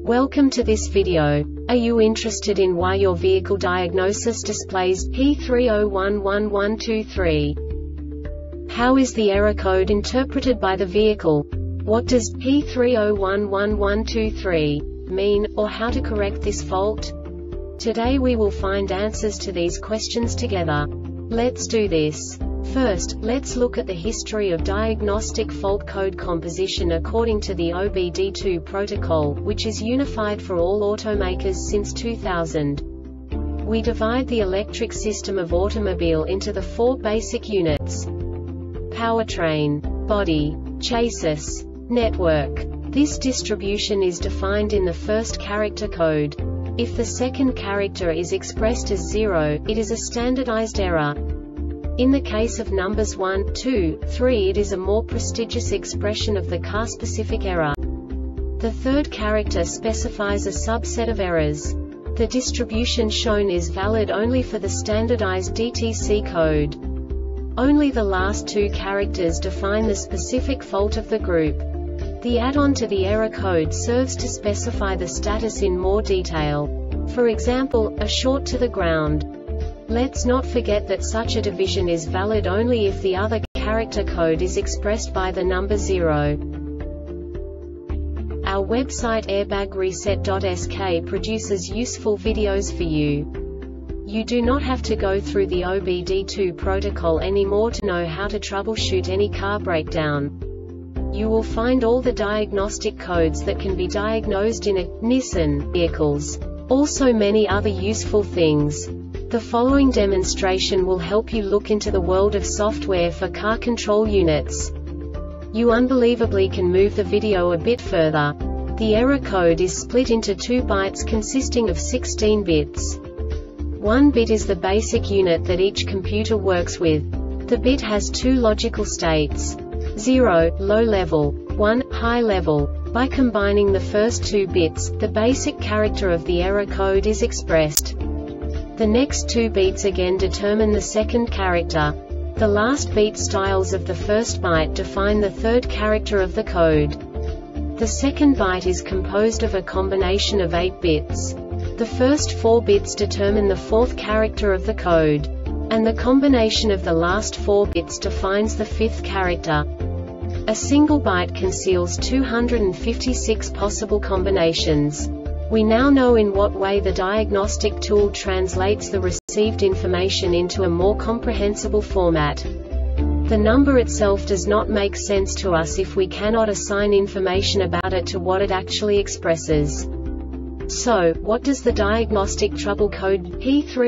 Welcome to this video. Are you interested in why your vehicle diagnosis displays P301123? How is the error code interpreted by the vehicle? What does P301123 mean, or how to correct this fault? Today we will find answers to these questions together. Let's do this. First, let's look at the history of diagnostic fault code composition according to the OBD2 protocol, which is unified for all automakers since 2000. We divide the electric system of automobile into the four basic units: powertrain, body, chassis, network. This distribution is defined in the first character code. If the second character is expressed as 0, it is a standardized error. In the case of numbers 1, 2, 3, it is a more prestigious expression of the car-specific error. The third character specifies a subset of errors. The distribution shown is valid only for the standardized DTC code. Only the last two characters define the specific fault of the group. The add-on to the error code serves to specify the status in more detail. For example, a short to the ground. Let's not forget that such a division is valid only if the other character code is expressed by the number 0. Our website airbagreset.sk produces useful videos for you. You do not have to go through the OBD2 protocol anymore to know how to troubleshoot any car breakdown. You will find all the diagnostic codes that can be diagnosed in a Nissan vehicles. Also many other useful things. The following demonstration will help you look into the world of software for car control units. You unbelievably can move the video a bit further. The error code is split into 2 bytes consisting of 16 bits. 1 bit is the basic unit that each computer works with. The bit has 2 logical states: 0, low level, 1, high level. By combining the first 2 bits, the basic character of the error code is expressed. The next 2 beats again determine the second character. The last beat styles of the first byte define the third character of the code. The second byte is composed of a combination of 8 bits. The first 4 bits determine the fourth character of the code. And the combination of the last 4 bits defines the fifth character. A single byte conceals 256 possible combinations. We now know in what way the diagnostic tool translates the received information into a more comprehensible format. The number itself does not make sense to us if we cannot assign information about it to what it actually expresses. So, what does the diagnostic trouble code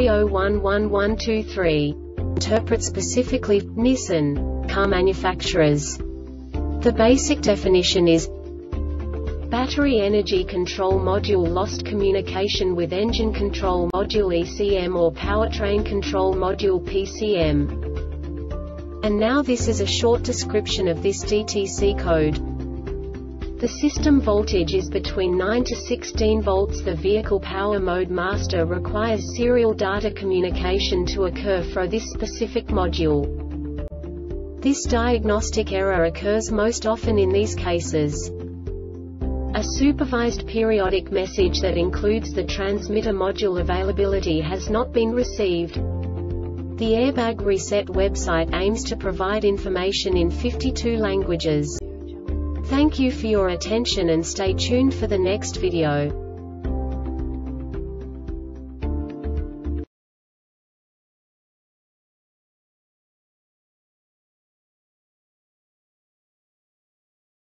P301123 interpret specifically for Nissan car manufacturers? The basic definition is: battery energy control module lost communication with engine control module ECM or powertrain control module PCM. And now this is a short description of this DTC code. The system voltage is between 9 to 16 volts. The vehicle power mode master requires serial data communication to occur for this specific module. This diagnostic error occurs most often in these cases: a supervised periodic message that includes the transmitter module availability has not been received. The Airbag Reset website aims to provide information in 52 languages. Thank you for your attention and stay tuned for the next video.